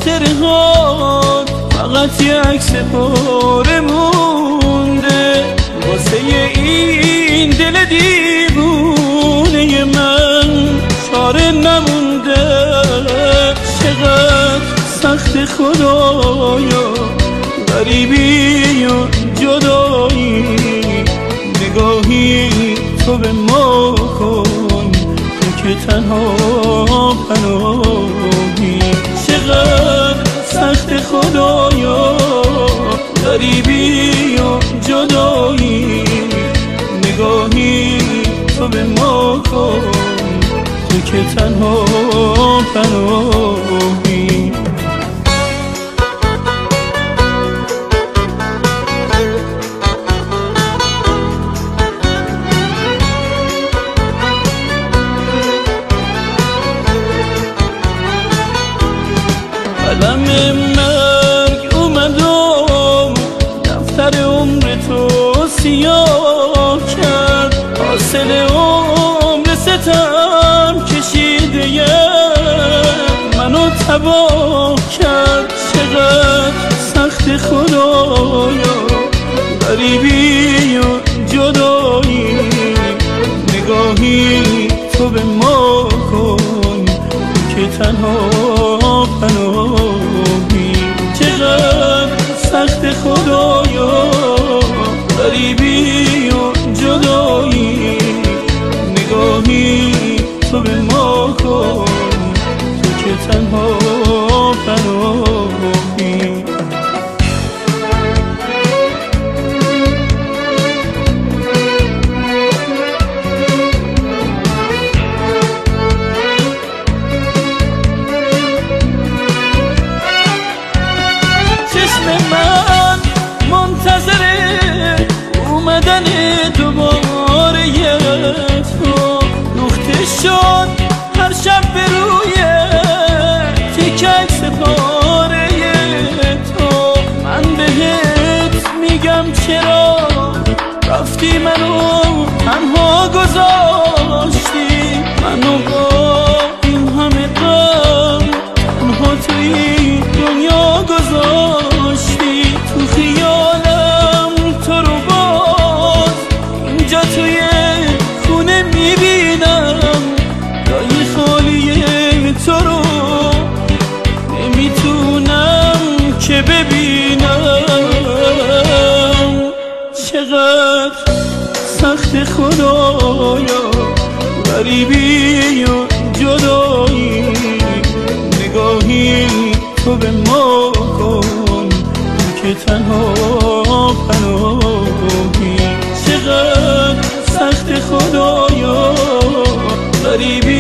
خاطرهات فقط یه عکس پاره مونده واسه این دل دیوونه من چاره نمونده. چقدر سخت خدایا غریبی و جدایی، نگاهی تو به ما کن تو که تنها پناهی. چقدر سخت خدایا غریبی و جدایی، نگاهی تو به ما کن تو که تنها پناهی. قلم مرگ اومدم دفتر عمر تو سیاه کرد، حاصل عمر ستم کشیده منو تباه کرد. چقدر سخت خدایا غریبی و جدایی، نگاهی تو به ما کن که تنها پناهی. چقدر سخت خدایا غریبی و جدایی، نگاهی تو به ما کن تو که تنها پناهی. منتظر اومدن دوباره تو نقطه شد هر شب به روی تیک عکس پاره تو. من بهت میگم چرا رفتی منو تنها گذاشتی، منو با این همه غم تنها توی دنیا گذاشتی. تو خیالم تو رو باز اینجا توی خونه میبینم، جای خالی تو رو نمیتونم که ببینم. چقدر سخت خدایا غریبی و جدایی، نگاهی تو به ما کن که تنها پناهی. چقدر سخت خدایا غریبی